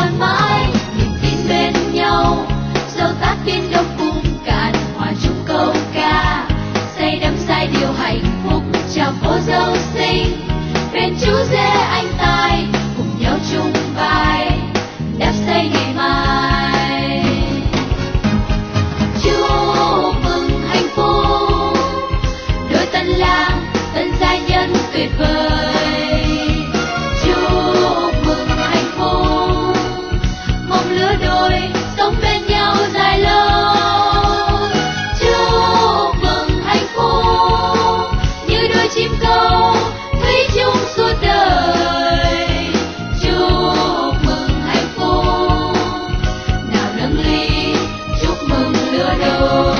còn mãi niềm tin bên nhau, dẫu tát biển đông cùng cạn hòa chung câu ca, say đắm giai điệu hạnh phúc chào cô dâu xinh. Bên chú rể anh tài cùng nhau chung vai đắp xây ngày mai. Chúc mừng hạnh phúc đôi tân lang tân gia nhân tuyệt vời. Chúc mừng hạnh phúc mong lứa đôi sống bên nhau dài lâu. Chúc mừng hạnh phúc như đôi chim câu thủy chung suốt đời. Chúc mừng hạnh phúc nào nâng ly chúc mừng lứa đôi.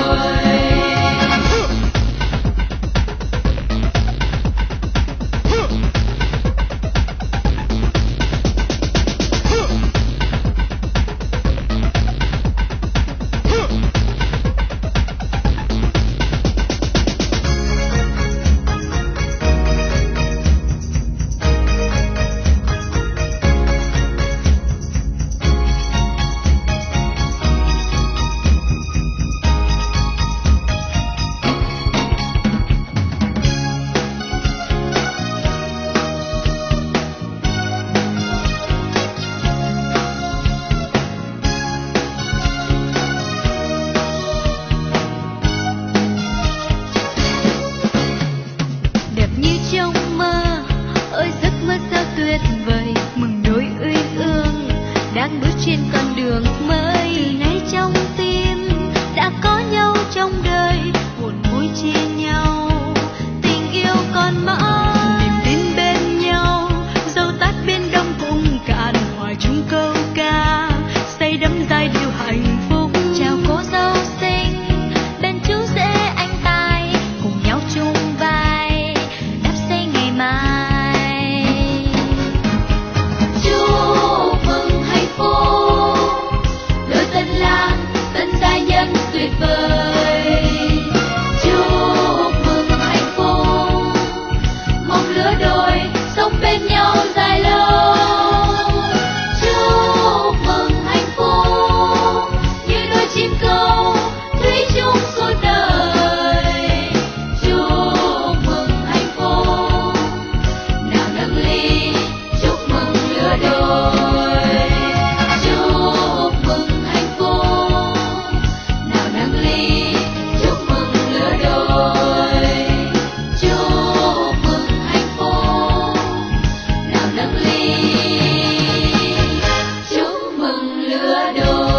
Đẹp như trong mơ, ơi giấc mơ sao tuyệt vời. Mừng đôi uyên ương đang bước trên con đường mới. Từ nay trong tim đã có nhau trong đời, một mối chia nhau tình yêu còn mãi. Niềm tin bên nhau, dẫu tát biển đông cùng cạn hòa chung câu ca, say đắm giai điệu hạnh phúc chào cô dâu xinh. Bên chú rể anh tài cùng nhau chung vai đắp xây ngày mai. Chúc mừng hạnh phúc đôi tân lang tân gia nhân tuyệt vời. Chúc mừng hạnh phúc mong lứa đôi sống bên nhau dài lâu. Chúc mừng hạnh phúc như đôi chim câu thủy chung suốt đời. Chúc mừng hạnh phúc nào nâng ly chúc mừng lứa đôi. Chúc mừng hạnh phúc nào nâng ly chúc mừng lứa đôi. Chúc mừng hạnh phúc nào nâng ly chúc mừng lứa đôi.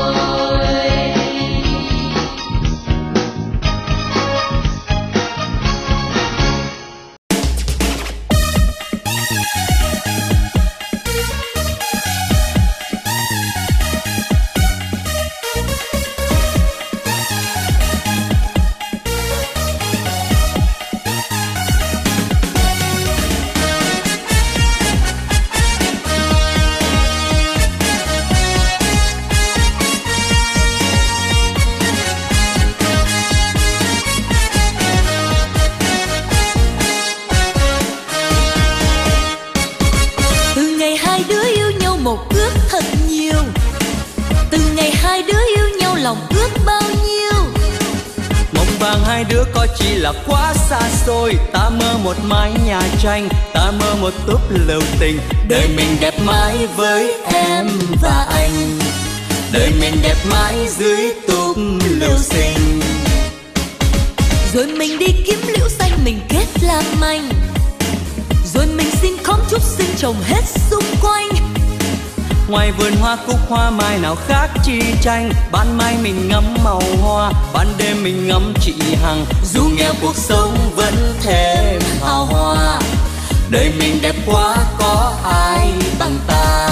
Từ ngày hai đứa yêu nhau một ước thật nhiều, từ ngày hai đứa yêu nhau lòng ước bao nhiêu. Mộng vàng hai đứa có chỉ là quá xa xôi. Ta mơ một mái nhà tranh, ta mơ một túp lều tình. Đời mình đẹp mãi với em và anh, đời mình đẹp mãi dưới túp lều xinh. Rồi mình đi kiếm liễu xanh mình kết làm manh, rồi mình xin khóm trúc xinh trồng hết xung quanh. Ngoài vườn hoa cúc hoa mai nào khác chi tranh. Ban mai mình ngắm màu hoa, ban đêm mình ngắm chị Hằng. Dù nghèo cuộc sống vẫn thêm hào hoa, đời mình đẹp quá có ai bằng ta.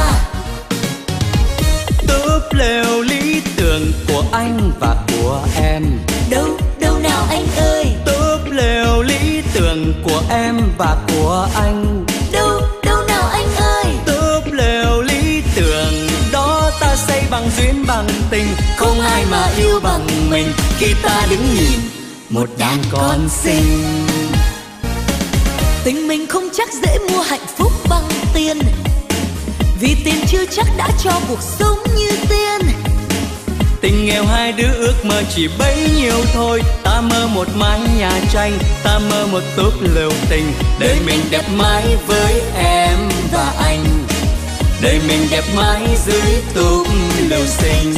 Túp lều lý tưởng của anh và của em. Đâu đâu nào anh ơi, Túp lều lý tưởng của em và của anh. đâu đâu nào anh ơi. Túp lều lý tưởng đó ta xây bằng duyên bằng tình. Không ai mà yêu bằng mình khi ta đứng nhìn một đàn con xinh. Tình mình không chắc dễ mua hạnh phúc bằng tiền, vì tiền chưa chắc đã cho cuộc sống như tiên. Tình nghèo hai đứa ước mơ chỉ bấy nhiêu thôi. Ta mơ một mái nhà tranh, ta mơ một túp lều tình. Đời mình đẹp mãi với em và anh, đời mình đẹp mãi dưới túp lều xinh.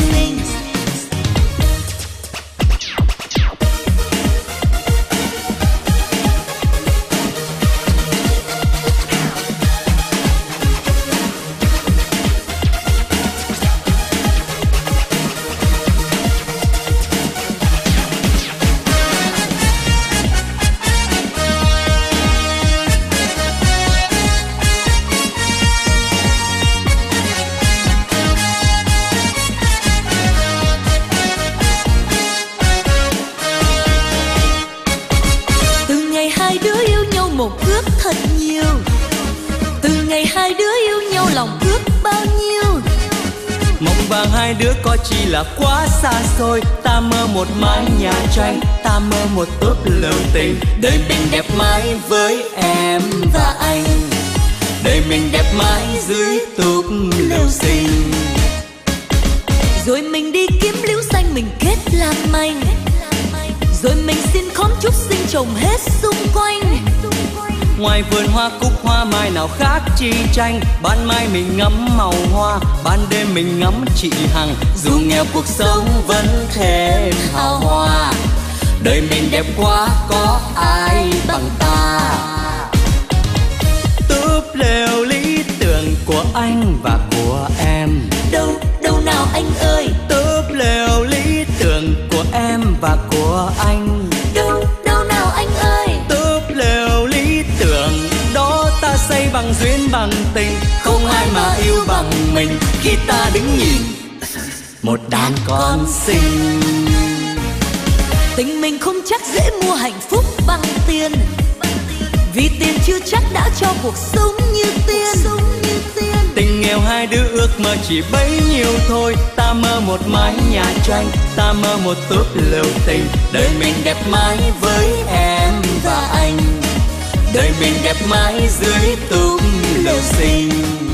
Hai đứa có chi là quá xa xôi. Ta mơ một mái nhà tranh, ta mơ một túp lều tình. Đời mình đẹp mãi với em và anh, đời mình đẹp mãi dưới túp lều xinh. Rồi mình đi kiếm liễu xanh mình kết làm manh, rồi mình xin khóm trúc xinh trồng hết xung quanh. Ngoài vườn hoa cúc hoa mai nào khác chi tranh. Ban mai mình ngắm màu hoa, ban đêm mình ngắm chị Hằng. Dù nghèo cuộc sống vẫn thêm hào hoa, đời mình đẹp quá có ai bằng ta. Túp lều lý tưởng của anh và của em. Đâu đâu nào anh ơi. Túp lều lý tưởng của em và của anh. Đâu đâu nào anh ơi. Túp lều lý tưởng đó ta xây bằng duyên bằng tình. Không ai mà yêu bằng mình khi ta đứng nhìn một đàn con xinh. Tình mình không chắc dễ mua hạnh phúc bằng tiền, vì tiền chưa chắc đã cho cuộc sống như tiên. Tình nghèo hai đứa ước mơ chỉ bấy nhiêu thôi. Ta mơ một mái nhà tranh, ta mơ một túp lều tình. Đời mình đẹp mãi với em và anh, đời mình đẹp mãi dưới túp lều xinh.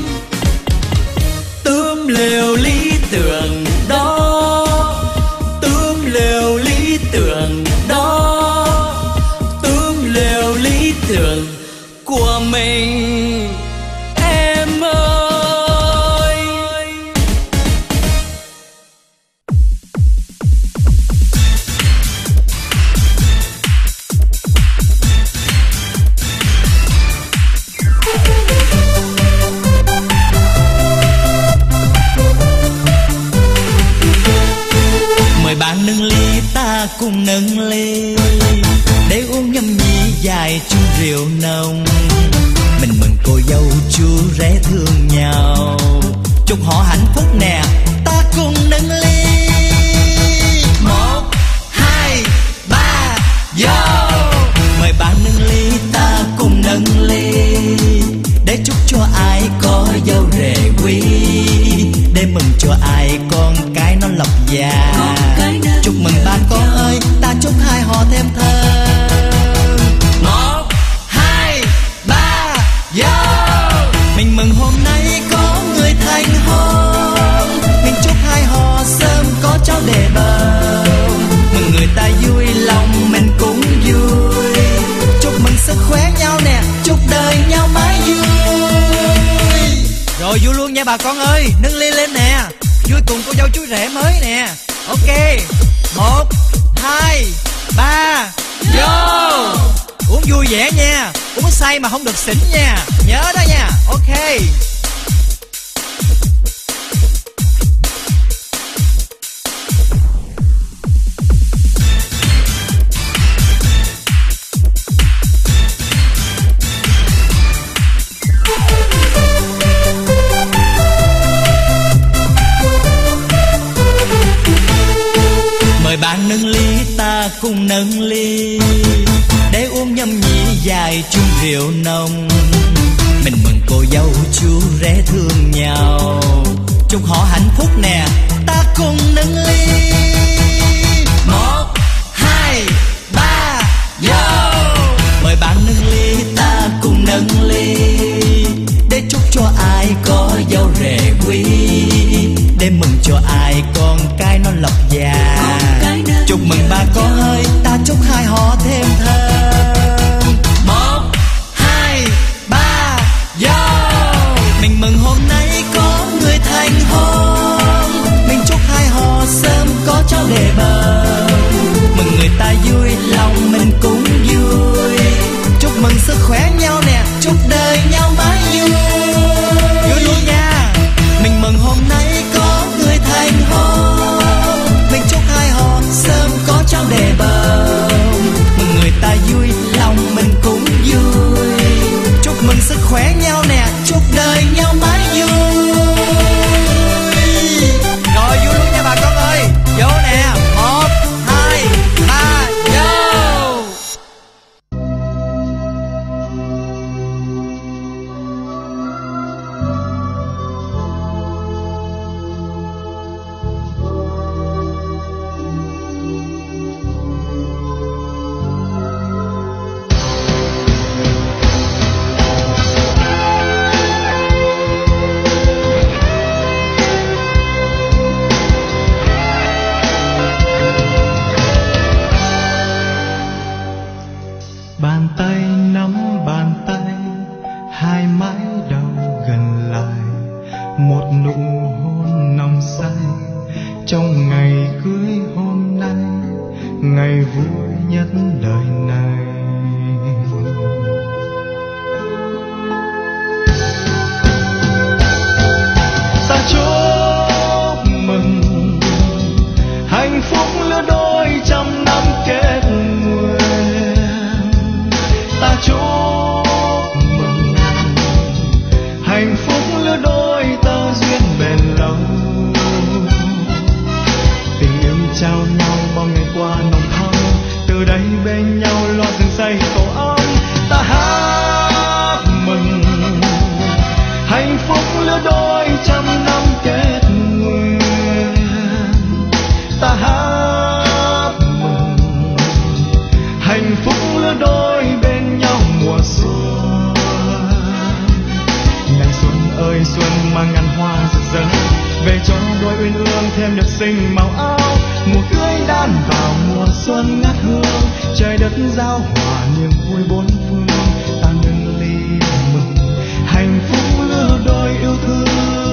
Túp lều lý tưởng đó, túp lều lý tưởng đó, túp lều lý tưởng của mình em ơi. Mời bạn nâng ly ta cùng nâng ly, để uống nhâm nhi dài chung rượu nồng. Mình mừng cô dâu chú rể thương nhau, chúc họ hạnh phúc nè, ta cùng nâng ly. 1, 2, 3, vô. Mời bạn nâng ly ta cùng nâng ly, để chúc cho ai có dâu rể quý, để mừng cho ai con cái nó lộc già. Chúc mừng ba con ơi, ta chúc hai họ thêm thơm. 1, 2, 3, vô. Mình mừng hôm nay có người thành hôn, mình chúc hai họ sớm có cháu đề bầu. Mừng người ta vui lòng mình cũng vui, chúc mừng sức khỏe nhau nè, chúc đời nhau mãi vui. Rồi vui luôn nha bà con ơi, nâng ly lên nè, vui cùng cô dâu chú rể mới nè. Ok, 1, 2, 3, vô. Uống vui vẻ nha, uống say mà không được xỉn nha, nhớ đó nha. Ok. Mời bạn nâng ly ta cùng nâng ly, để uống nhâm nhi dài chung rượu nồng. Mình mừng cô dâu chú rể thương nhau, chúc họ hạnh phúc nè, ta cùng nâng ly. 1, 2, 3, vô. Mời bạn nâng ly ta cùng nâng ly, để chúc cho ai có dâu rể quý, để mừng cho ai con cái nó lộc già. Chúc mừng bà con ơi, ta chúc hai họ thêm thơm. 1, 2, 3, vô. Mình mừng hôm nay có người thành hôn, mình chúc hai họ sớm có cháu để bầu. Mừng người ta vui, lòng mình cũng vui. Chúc mừng sức khỏe nhau nè, chúc đời nhau mãi vui. Vui luôn nha. Mình mừng hôm nay có người thành hôn, mình chúc hai họ sớm có cháu để bầu. Mừng người ta vui, lòng mình cũng vui. Chúc mừng sức khỏe nhau nè, chúc đời nhau mãi vui. Rồi vui luôn nha bà con ơi. Vô nè. 1, 2, 3, vô. Bàn tay nắm bàn tay, hai mái đầu gần lại, một nụ hôn nồng say trong ngày cưới hôm nay, ngày vui nhất đời này. Ta chúc mừng hạnh phúc lứa đôi trăm năm kết nguyện. Ta chúc mừng hạnh phúc lứa đôi tơ duyên bền lâu. Tình yêu trao nhau bao ngày qua nồng thắm, từ đây bên nhau lo rừng xây tổ ấm. Ta hát mừng hạnh phúc lứa đôi trăm năm kết nguyện. Ta hát mừng hạnh phúc lứa đôi bên nhau mùa xuân. Ngày xuân ơi xuân mang ngàn hoa rực rỡ, về cho đôi uyên ương thêm được xinh màu áo. Mùa cưới đan vào mùa xuân ngát hương, trời đất giao hòa niềm vui bốn phương. Ta nâng ly mừng hạnh phúc lứa đôi yêu thương.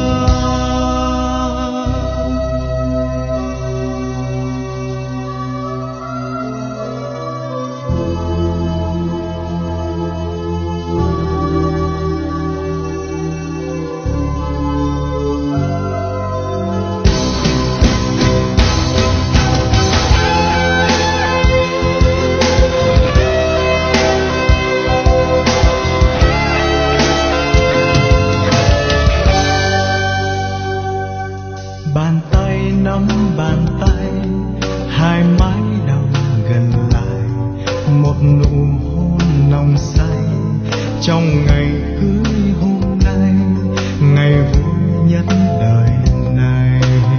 Bàn tay nắm bàn tay, hai mái đầu gần lại, một nụ hôn nồng say trong ngày cưới hôm nay, ngày vui nhất đời này.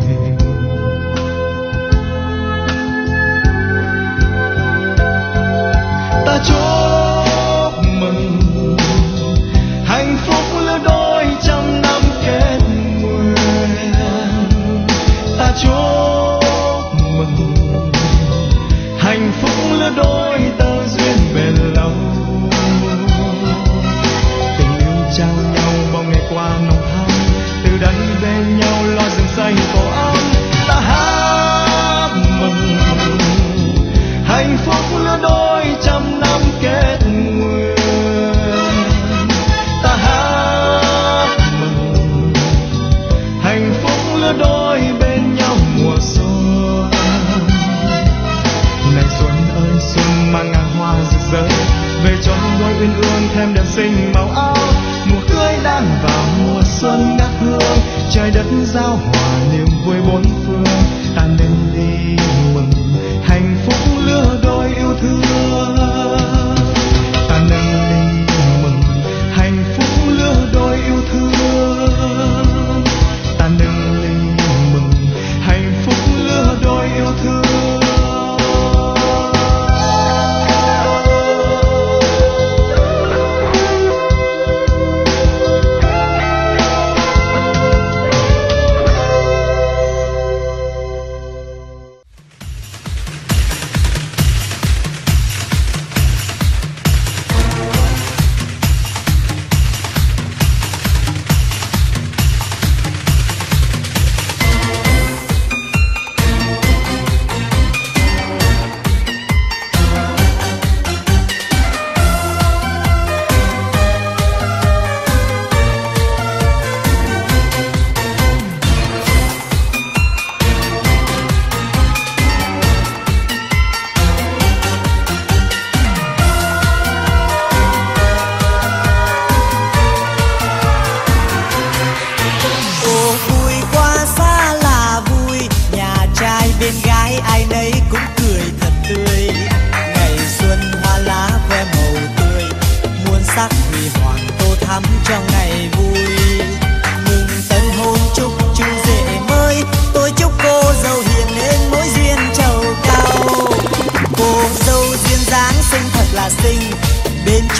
Ta chúc mừng hạnh phúc lứa đôi trăm năm kết nguyện. Ta chúc mừng hạnh phúc lứa đôi tơ duyên bền lâu. Tình yêu trao nhau bao ngày qua nồng thắm, từ đây bên nhau lo rừng xanh tổ ấm. Ta hát mừng hạnh phúc lứa đôi trăm năm kết nguyện. Ta hát mừng hạnh phúc lứa đôi bên nhau mùa xuân. Này xuân ơi xuân mang ngàn hoa rực rỡ, về cho đôi uyên ương thêm đèn xinh màu áo. Mùa cưới đan vào mùa xuân ngát hương, trời đất giao hòa niềm vui bốn phương. Ta nên đi mừng hạnh phúc lứa đôi yêu thương. Ta nên đi mừng hạnh phúc lứa đôi yêu thương. Ta nên đi mừng hạnh phúc lứa đôi yêu thương.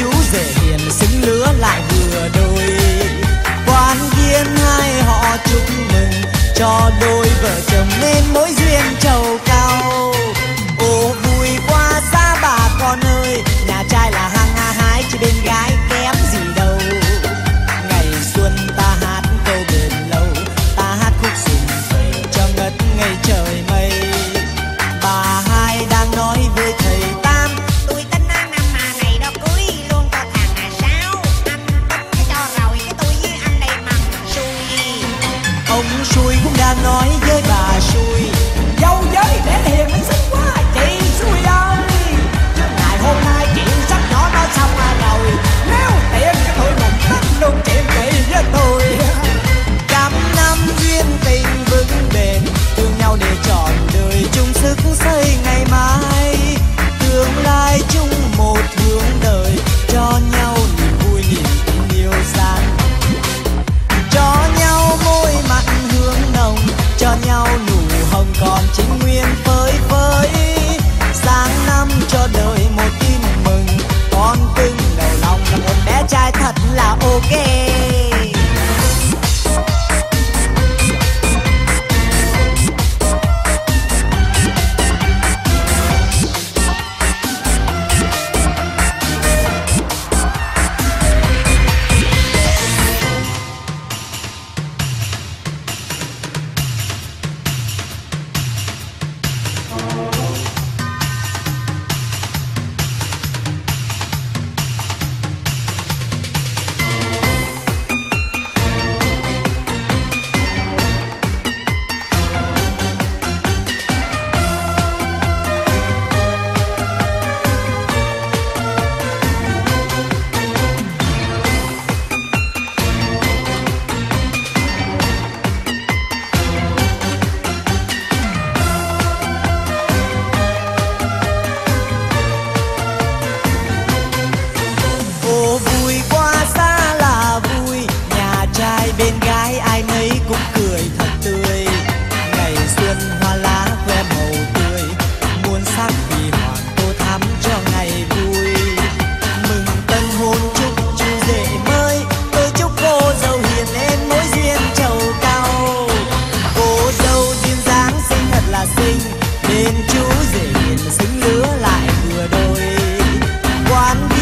chú rể hiền xứng lứa lại vừa đôi. Quan viên hai họ chúc mừng cho đôi vợ chồng nên mối duyên trầu cao. Ô vui quá xa bà con ơi, nhà trai là hăng hái chứ bên gái kém gì đâu. Ngày xuân ta hát câu bền lâu, ta hát khúc sùng vầy cho ngất ngây trời mây. Bà hai đang nói với thầy Tam, tôi tính năm này đó cưới luôn cho thằng Sáu. Anh tính cho rồi cái tôi với anh đây mần xui. ông xui cũng đang nói với bà xui, dâu giới để hiền mình xinh quá chị xui ơi. Chứ ngày hôm nay chuyện sắp nhỏ nói xong rồi, nếu tiện cái tôi một tắt luôn chuyện chị với tôi. Trăm năm duyên tình vững bền, thương nhau để trọn đời chung sức xây ngày mai. Tương lai chung một hướng đời, cho nhau niềm vui niềm tin yêu gian. Cho nhau môi mặn hương nồng, cho nhau nụ hồng còn chính nguyên phơi phới. Sáng năm cho đời một tin mừng, con cưng đầu lòng là một bé trai thật là ok.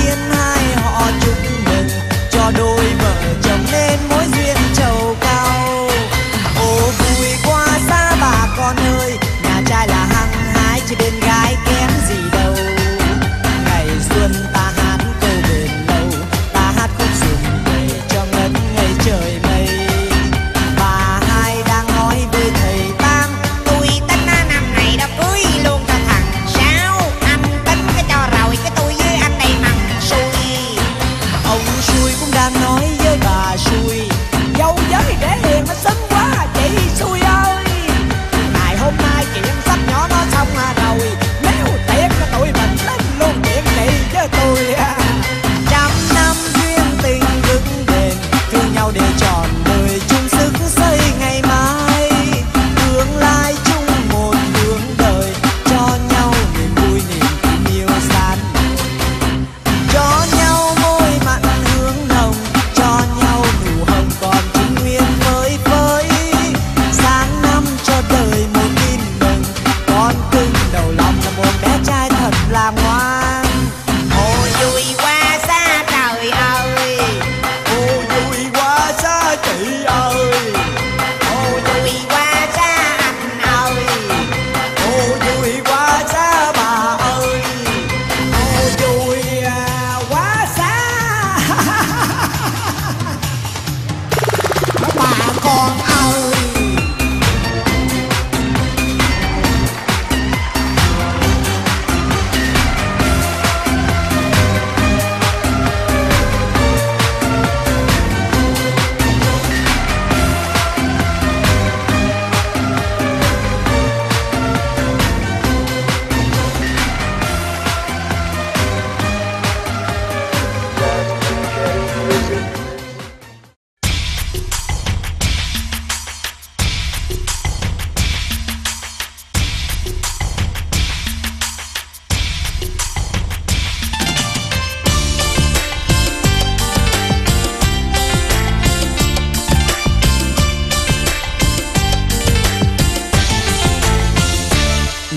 Đôi vợ chồng nên mối duyên trầu cao.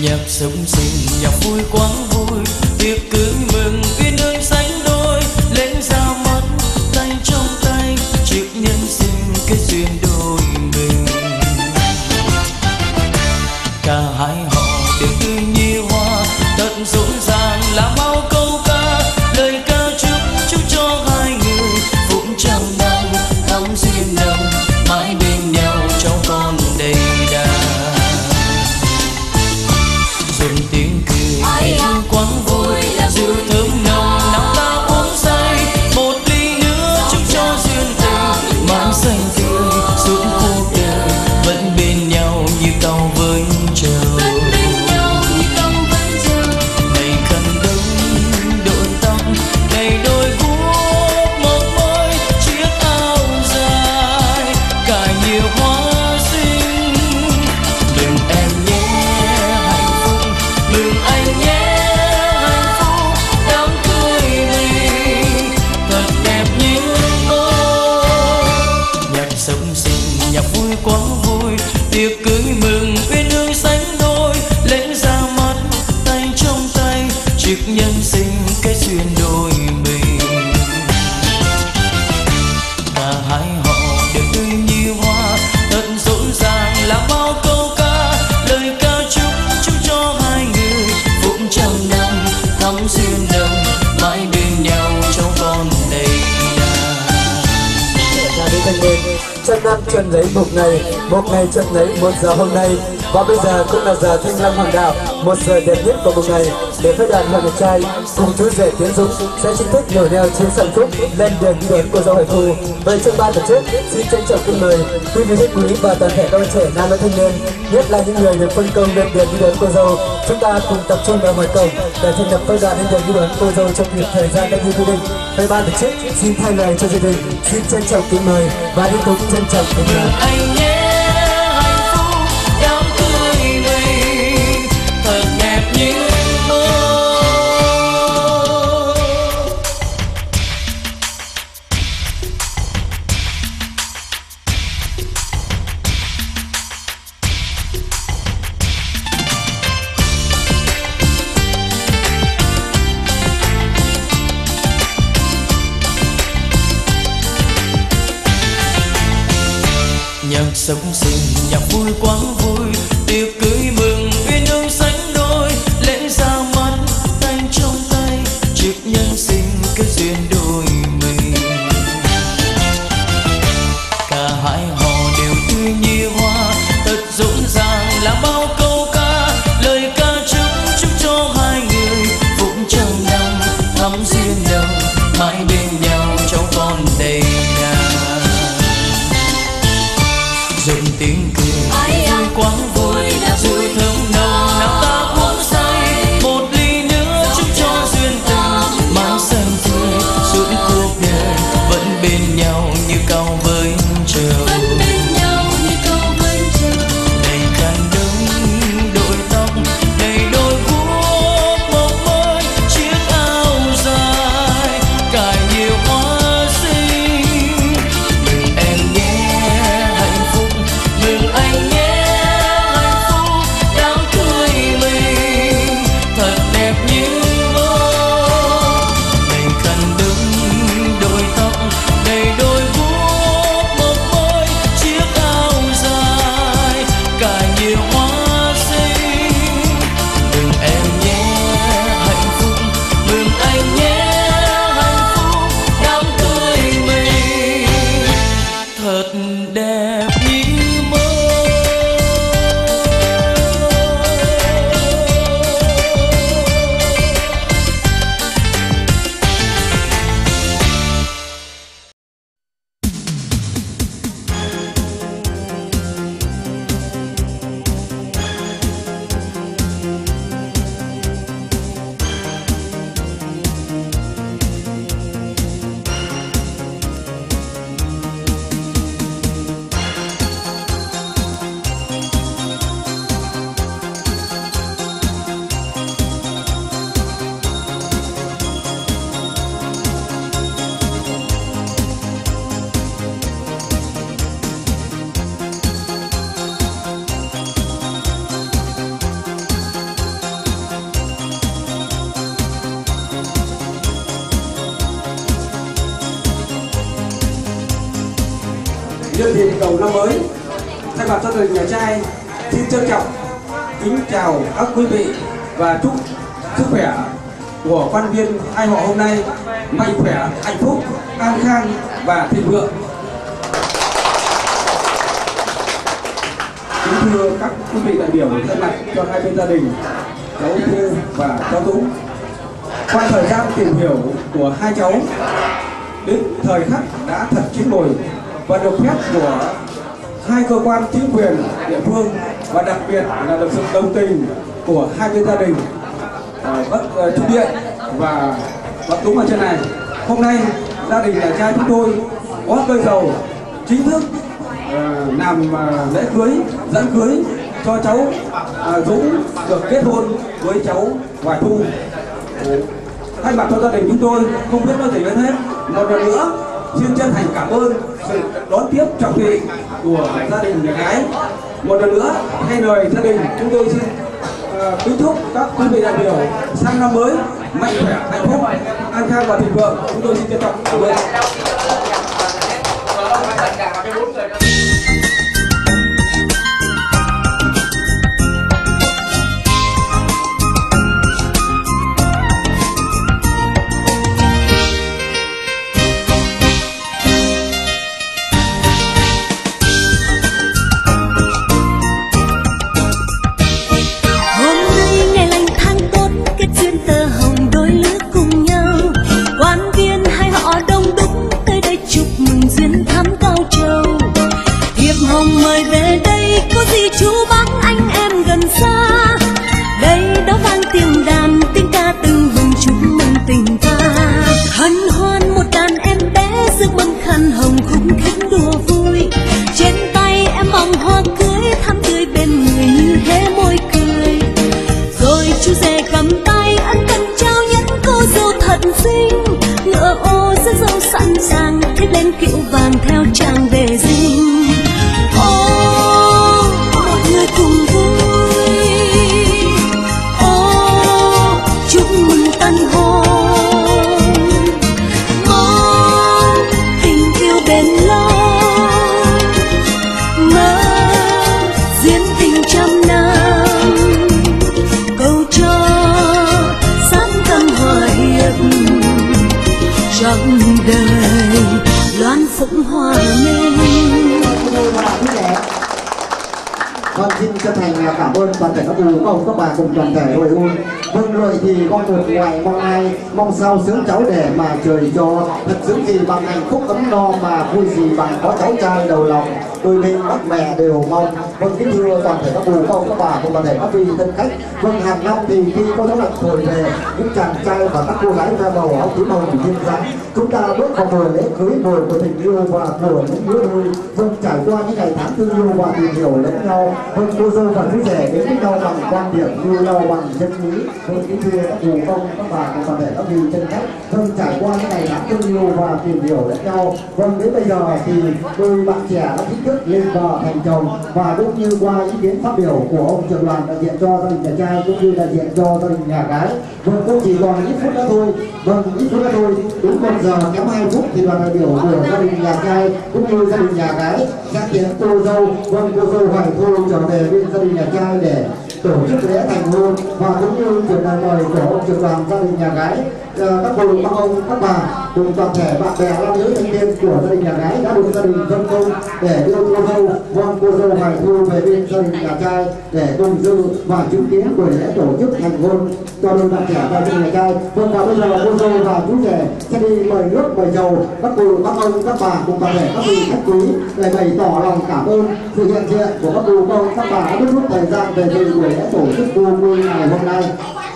Nhạc sống sinh nhạc vui quá vui, tiệc cưới mừng uyên ương sánh đôi, lễ ra mắt tay trong tay, chiếc nhân sinh kết duyên đôi mình. Cả hai họ đều tươi như hoa, thật rộn ràng là bao câu ca, lời ca chúc cho hai người vững trăm năm thắm duyên nồng, mãi bên nhau cháu con đầy đà. Dừng tiếng cười quá vui, rượu thơm nồng nào ta uống say, một ly nữa chúc cho duyên tình mãi xanh tươi suốt cuộc đời, vẫn bên nhau như cao với trời. Ngày khăn đông đội tóc, ngày đôi guốc mộng mới chiếc áo dài, cả nhiều hoa xinh. Mừng em nhé hạnh phúc, mừng anh nhé hạnh phúc, đám cưới mình thật đẹp như mơ. Nhạc sống sinh nhạc vui quá vui, tiệc cưới mừng uyên ương sánh đôi, lễ ra mắt tay trong tay, chiếc nhân sinh kết duyên đôi mình. Cả hai họ đều tươi như hoa, thật rộn ràng là bao câu ca, lời ca chúc cho hai người vững trăm năm thắm duyên nồng, mãi bên nhau cháu con đầy đà. Nhà đi thanh niên, trăm năm chân lấy một ngày chân lấy một giờ hôm nay. Và bây giờ cũng là giờ thanh long hoàng đạo, một giờ đẹp nhất của một ngày, để phái đoàn hoàng nhạc trai cùng chú rể Tiến Dũng sẽ chính thức nhổ neo chiến sẵn phúc lên đường đi đón cô dâu hạnh phúc. Với trong ban tổ chức xin trân trọng kính mời quý vị khách quý và toàn thể các bạn trẻ nam và thanh niên, nhất là những người được phân công lên đường đi đón cô dâu, chúng ta cùng tập trung vào ngoài cổng để thành lập phái đoàn lên đường đi đón cô dâu trong kịp thời gian đã như quy định. Với ban tổ chức xin thay lời cho gia đình xin trân trọng kính mời và liên tục trân trọng kính mời. Anh nhé hạnh phúc, đám cưới mình thật đẹp như mơ. Nhạc sống sinh nhạc vui quá vui, tiệc cưới mừng uyên ương sánh đôi, lễ ra mắt tay trong tay, chiếc nhân sinh kết duyên đôi mình. Cả hai họ đều tươi như hoa, thật rộn ràng là bao câu ca, lời ca chúc cho hai người vững trăm năm thắm duyên nồng, mãi bên nhau cháu con đầy đà. Dừng tiếng cười vui quá vui, rượu thơm nồng nào ta uống say, một ly nữa chúc cho duyên tình mãi xanh tươi suốt cuộc đời, vẫn bên nhau như cao với trời. Ngày khăn đông đội tóc, ngày đôi guốc mộng mới chiếc áo dài, cả nhiều hoa xinh. Mừng em nhé hạnh phúc, mừng anh nhé đầu năm mới, thay mặt cho gia đình nhà trai xin trân trọng kính chào các quý vị và chúc sức khỏe của quan viên hai họ hôm nay mạnh khỏe, hạnh phúc, an khang và thịnh vượng. Kính thưa các quý vị đại biểu, thay mặt cho hai bên gia đình cháu Thu và cháu Dũng, qua thời gian tìm hiểu của hai cháu đến thời khắc đã thật chín mùi và được phép của hai cơ quan chính quyền địa phương và đặc biệt là được sự đồng tình của hai bên gia đình Bắc Trung Điện và Bắc Dũng ở trên này. Hôm nay gia đình nhà trai chúng tôi có cây dầu chính thức làm lễ cưới, dẫn cưới cho cháu Dũng được kết hôn với cháu Hoài Thu. Thay mặt cho gia đình chúng tôi không biết nói gì hơn hết. Một lần nữa xin chân thành cảm ơn sự đón tiếp trọng thị của gia đình nhà gái. Một lần nữa thay lời gia đình chúng tôi xin kính chúc các quý vị đại biểu sang năm mới mạnh khỏe, hạnh phúc, an khang và thịnh vượng. Chúng tôi xin trân trọng cảm ơn. Cảm ơn toàn thể các bố, các ông, các bà cùng toàn thể hội hôn. Vâng, rồi thì con một ngoài mong ai, mong sao sướng cháu để mà trời cho thật sướng gì bằng hạnh phúc ấm no, mà vui gì bằng có cháu trai đầu lòng, đôi bên bác mẹ đều mong. Vâng, kính thưa toàn thể các bố, các ông, các bà cùng toàn thể các vị thân khách. Vâng, hàng năm thì khi có gió lạnh thổi về, những chàng trai và các cô gái ra bầu áo tím hồng thiên dáng, chúng ta bước vào mùa lễ cưới, mùa của tình yêu và của những đứa đôi. Vâng, trải qua những ngày tháng thương yêu và tìm hiểu lẫn nhau. Vâng, cô dâu và chú rể đến với nhau bằng quan điểm, yêu nhau bằng chân lý. Vâng, kính thưa các bố, các ông, các bà cùng toàn thể các vị chân khách. Vâng, trải qua những ngày tháng thương yêu và tìm hiểu lẫn nhau. Vâng, đến bây giờ thì đôi bạn trẻ đã chính thức lên vợ thành chồng, và cũng như qua ý kiến phát biểu của ông trưởng đoàn đại diện cho gia đình nhà trai cũng như đại diện cho gia đình nhà gái. Vâng, cũng chỉ còn ít phút nữa thôi. Vâng, ít phút nữa thôi, đúng 1 giờ kém 2 phút thì đoàn đại biểu của gia đình nhà trai cũng như gia đình nhà gái sẽ tiến cô dâu. Vâng, cô dâu Hoài Thu trở về bên gia đình nhà trai để tổ chức lễ thành hôn, và cũng như chuyển lời mời của ông trưởng đoàn gia đình nhà gái, các cô, các ông, các bà cùng toàn thể bạn bè nam nữ thanh niên của gia đình nhà gái đã được gia đình phân công để đưa cô dâu. Vâng, cô dâu Hoài Thu về bên gia đình nhà trai để cùng dự và chứng kiến buổi lễ tổ chức thành hôn cho đôi bạn trẻ và gia đình nhà trai. Vâng, và bây giờ cô dâu và chú rể sẽ đi mời nước mời dầu các cô, các ông, các bà cùng toàn thể các vị khách quý để bày tỏ lòng cảm ơn sự hiện diện của các cô, các ông, các bà đã rút thời gian về dự buổi lễ tổ chức hôn vui ngày hôm nay.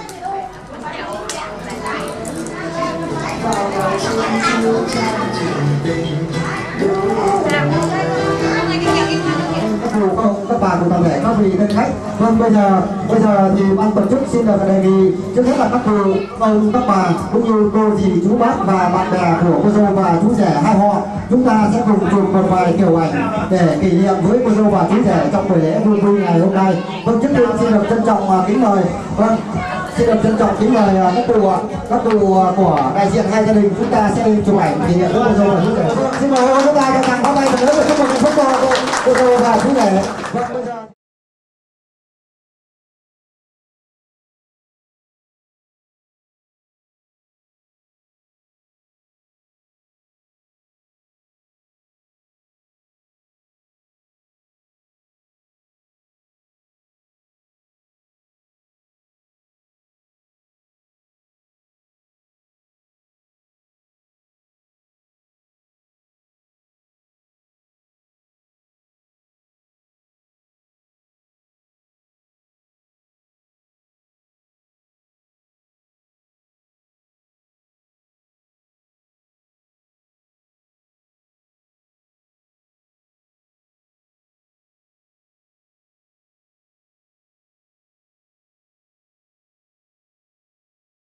Các bà cùng toàn thể các vị thân khách. Vâng, bây giờ thì ban tổ chức xin được đề nghị trước hết là các cô, ông, các bà cũng như cô dì chú bác và bạn bè của cô dâu và chú rể hai họ, chúng ta sẽ cùng chụp một vài kiểu ảnh để kỷ niệm với cô dâu và chú rể trong buổi lễ vui vui ngày hôm nay. Vâng, trước tiên xin được trân trọng kính mời. Vâng, xin được trân trọng kính mời các cụ của đại diện hai gia đình chúng ta sẽ lên chụp ảnh thì rất là rồi. Xin mời các bạn cho tặng pháo tay thật lớn để chúc mừng phúc to cô và chú rể.